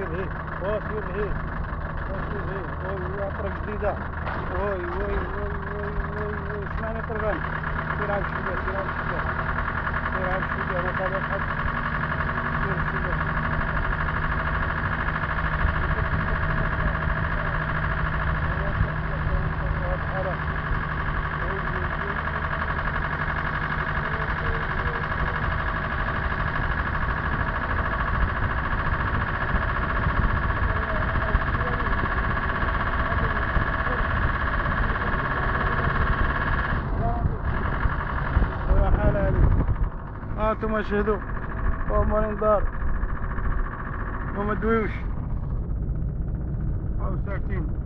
لهيه وسير لهيه وسير لهيه وي طريق جديدة وي سمعني طرقان سير عاد شوية سير عاد شوية سير عاد شوية أنا طالع حد سير شوية هانتوما شهدوا هما الانذار هما دويوش او ساكتين.